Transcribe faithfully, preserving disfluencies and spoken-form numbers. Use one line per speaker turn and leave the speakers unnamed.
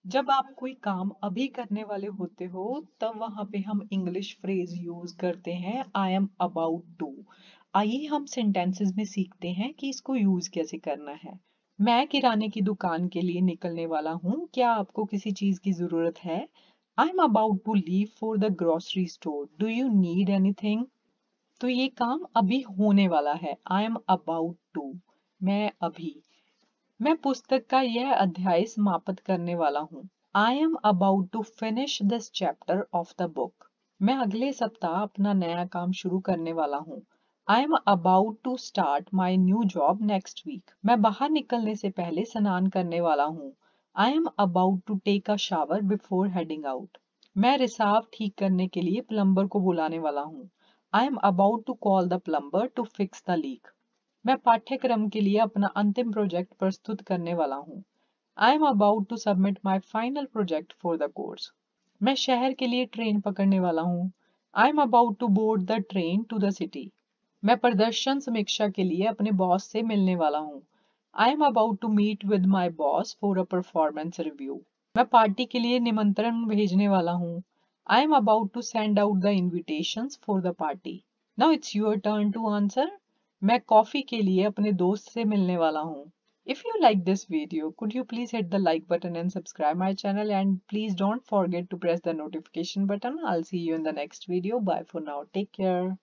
जब आप कोई काम अभी करने वाले होते हो तब वहां पे हम इंग्लिश फ्रेज यूज करते हैं आई एम अबाउट टू। आइए हम सेंटेंसेस में सीखते हैं कि इसको यूज कैसे करना है। मैं किराने की दुकान के लिए निकलने वाला हूँ, क्या आपको किसी चीज की जरूरत है? I am about to leave for the grocery store, do you need anything? तो ये काम अभी होने वाला है, आई एम अबाउट टू। मैं अभी मैं पुस्तक का यह अध्याय समाप्त करने वाला हूँ। I am about to finish this chapter of the book. मैं अगले सप्ताह अपना नया काम शुरू करने वाला हूँ। I am about to start my new job next week. मैं बाहर निकलने से पहले स्नान करने वाला हूँ। I am about to take a shower before heading out. मैं रिसाव ठीक करने के लिए प्लम्बर को बुलाने वाला हूँ। I am about to call the plumber to fix the leak. मैं पाठ्यक्रम के लिए अपना अंतिम प्रोजेक्ट प्रस्तुत करने वाला हूँ। I am about to submit my final project for the course. मैं शहर के लिए ट्रेन पकड़ने वाला हूँ। I am about to board the train to the city. मैं प्रदर्शन समीक्षा के लिए अपने बॉस से मिलने वाला हूँ। I am about to meet with my boss for a performance review. मैं पार्टी के लिए निमंत्रण भेजने वाला हूँ। I am about to send out the invitations for the party. Now it's your turn to answer. मैं कॉफी के लिए अपने दोस्त से मिलने वाला हूँ। If you like this video, could you please hit the like button and subscribe my channel, and please don't forget to press the notification button. I'll see you in the next video. Bye for now. Take care.